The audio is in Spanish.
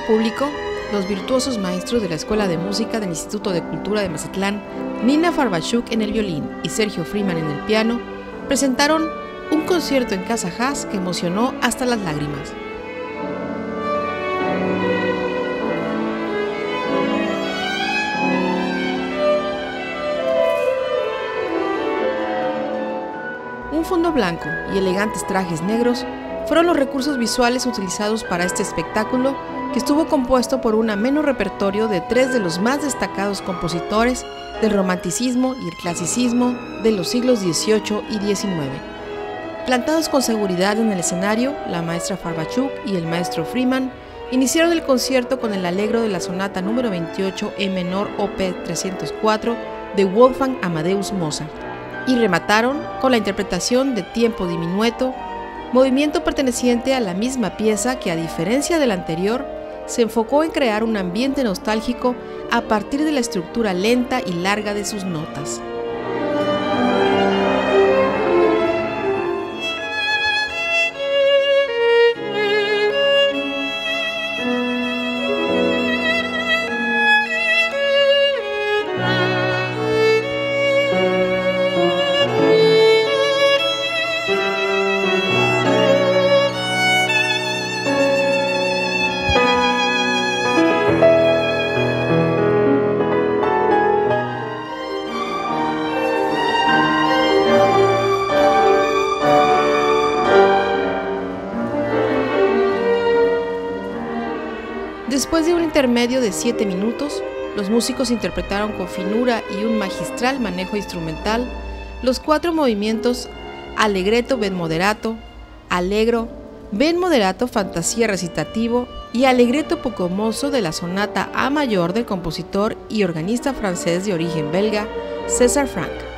público, los virtuosos maestros de la Escuela de Música del Instituto de Cultura de Mazatlán, Nina Farbachuk en el violín y Sergio Freeman en el piano, presentaron un concierto en Casa Haas que emocionó hasta las lágrimas. Un fondo blanco y elegantes trajes negros fueron los recursos visuales utilizados para este espectáculo, que estuvo compuesto por un ameno repertorio de tres de los más destacados compositores del romanticismo y el clasicismo de los siglos XVIII y XIX. Plantados con seguridad en el escenario, la maestra Farbachuk y el maestro Freeman iniciaron el concierto con el allegro de la sonata número 28 en menor op. 304 de Wolfgang Amadeus Mozart, y remataron con la interpretación de Tiempo Diminueto, movimiento perteneciente a la misma pieza que, a diferencia del anterior, se enfocó en crear un ambiente nostálgico a partir de la estructura lenta y larga de sus notas. Después de un intermedio de 7 minutos, los músicos interpretaron con finura y un magistral manejo instrumental los 4 movimientos Allegretto ben moderato, Allegro, ben moderato fantasía recitativo y Allegretto poco mosso de la sonata A mayor del compositor y organista francés de origen belga César Franck.